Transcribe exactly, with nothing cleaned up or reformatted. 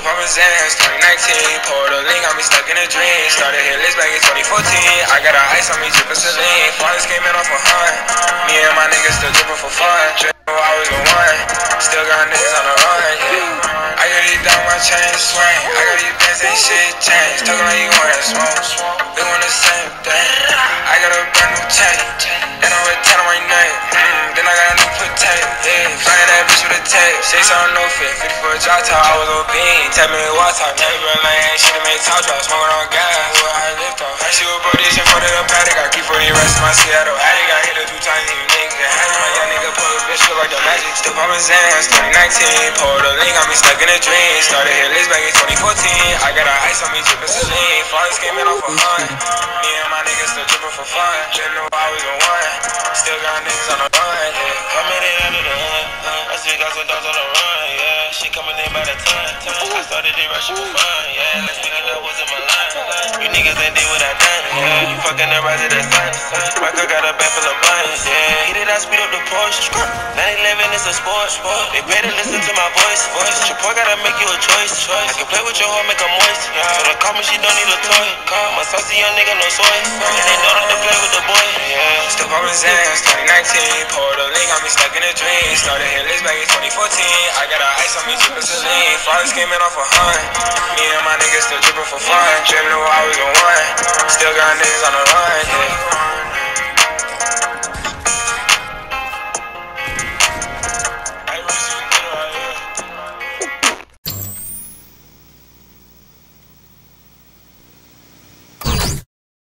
Still poppin' Zans, twenty nineteen. Poured a link, got me stuck in a dream. Started hit list back in twenty fourteen. I got a ice on me, drippin' saline. Flawless came in off a hunt. Me and my niggas still drippin' for fun. Drippin' I was the one. Still got niggas on the run, yeah. I got these down my chain swing. I got these bands, ain't shit changed. Talkin' like you wanna smoke. We want the same thing. I got a brand new chain. And I'm a ten on my name. Mm, then I got a new potato, yeah. Flying that bitch with a tape. Say something no fit. fifty for a drop top, I was on bean. Tell me what talk. Never been lame. Shit to make top drop. Smoking on gas. What I lift off. I see what brody shit for the paddock. I keep forty rest in my Seattle attic. I hit it two times, you niggas get hacked. My young nigga pull a bitch, feel like the magic. Still poppin' Zans, twenty nineteen. Poured a link, got me stuck in a dream. Started hit list back in twenty fourteen. I got a ice on me, drippin' saline. Flawless came in off a hunt. Me and my niggas still drippin' for fun. Didn't know I was the one. Still got niggas on the run, yeah. I made it under the hood. I still got some dogs on the run, yeah. She coming in by the ton. I started it rushing for fun, yeah. Last weekend that wasn't my line. You niggas ain't did what I done, yeah. You fucking the rise of the sun. My girl got a bag full of buns, yeah. Hit it, I speed up the Porsche. nine eleven is a sport. They pay to listen to my voice. Your boy gotta make you a choice. I can play with your hoe, make her moist. So they call me, she don't need a toy. My saucy young nigga, no soy. And they know not to play with the boy, yeah. Still poppin' Zans, twenty nineteen. Poured a link, got me stuck in a dream. Started hit list back in twenty fourteen. I got a ice on me, drippin' saline. Flawless came in off a hunt. Me and my niggas still drippin' for fun. Didn't know I was the one. Still got niggas on the run, yeah.